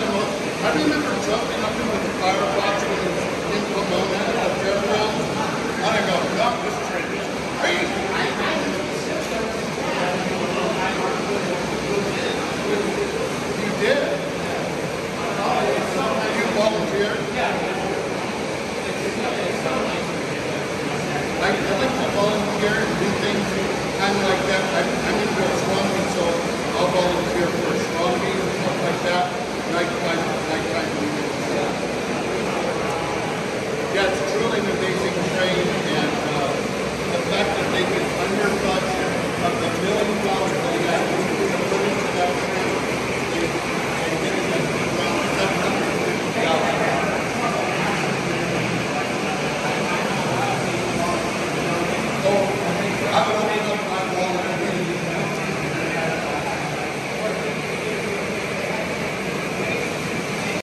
the most. I remember jumping up into the Firefox when it was in Pomona at the fairgrounds. And I go, no, this train is crazy. You did.